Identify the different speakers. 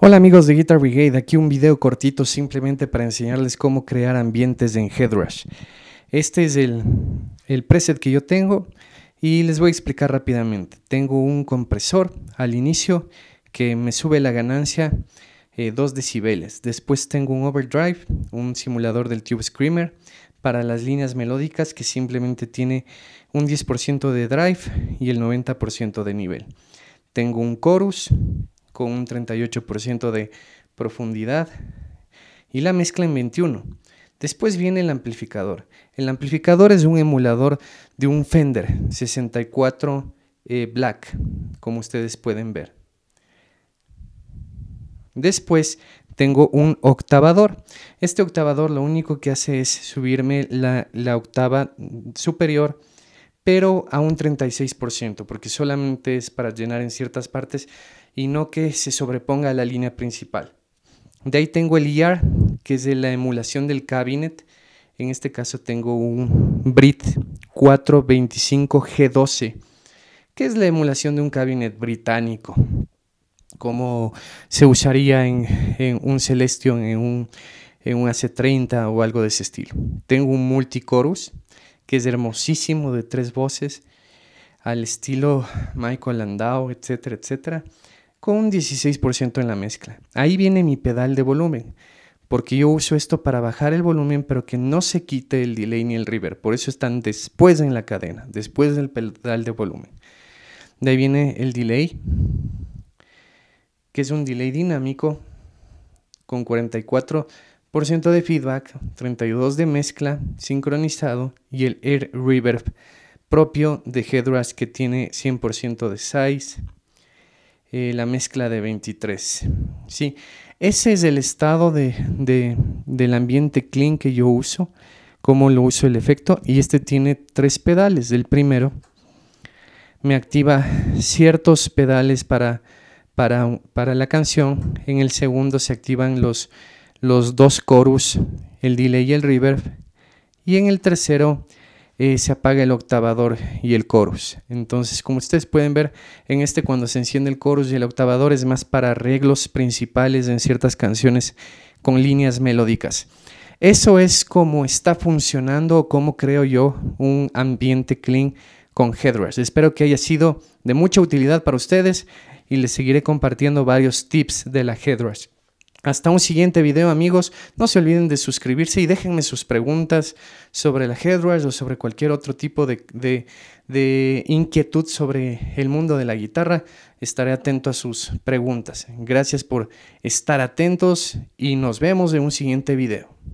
Speaker 1: Hola amigos de Guitar Brigade, aquí un video cortito simplemente para enseñarles cómo crear ambientes en Headrush. Este es el preset que yo tengo y les voy a explicar rápidamente. Tengo un compresor al inicio que me sube la ganancia 2 decibeles. Después tengo un overdrive, un simulador del Tube Screamer para las líneas melódicas que simplemente tiene un 10% de drive y el 90% de nivel. Tengo un chorus con un 38% de profundidad y la mezcla en 21. Después viene el amplificador. El amplificador es un emulador de un Fender 64 Black, como ustedes pueden ver. Después tengo un octavador. Este octavador lo único que hace es subirme la octava superior, pero a un 36%, porque solamente es para llenar en ciertas partes y no que se sobreponga a la línea principal. De ahí tengo el ER, que es de la emulación del cabinet. En este caso tengo un Brit 425G12, que es la emulación de un cabinet británico, como se usaría en un Celestion, en un AC30 o algo de ese estilo. Tengo un multichorus, que es hermosísimo, de 3 voces, al estilo Michael Landau, etcétera, etcétera, con un 16% en la mezcla. Ahí viene mi pedal de volumen, porque yo uso esto para bajar el volumen, pero que no se quite el delay ni el reverb. Por eso están después en la cadena, después del pedal de volumen. De ahí viene el delay, que es un delay dinámico con 44% de feedback, 32% de mezcla sincronizado y el air reverb propio de Headrush, que tiene 100% de size, la mezcla de 23. Sí, ese es el estado del ambiente clean que yo uso, cómo lo uso el efecto, y este tiene 3 pedales. El primero me activa ciertos pedales para la canción. En el segundo se activan los 2 chorus, el delay y el reverb, y en el tercero se apaga el octavador y el chorus. Entonces, como ustedes pueden ver, en este, cuando se enciende el chorus y el octavador, es más para arreglos principales en ciertas canciones con líneas melódicas. Eso es como está funcionando, o como creo yo un ambiente clean con Headrush. Espero que haya sido de mucha utilidad para ustedes y les seguiré compartiendo varios tips de la Headrush. Hasta un siguiente video, amigos. No se olviden de suscribirse y déjenme sus preguntas sobre la Headrush o sobre cualquier otro tipo de inquietud sobre el mundo de la guitarra. Estaré atento a sus preguntas. Gracias por estar atentos y nos vemos en un siguiente video.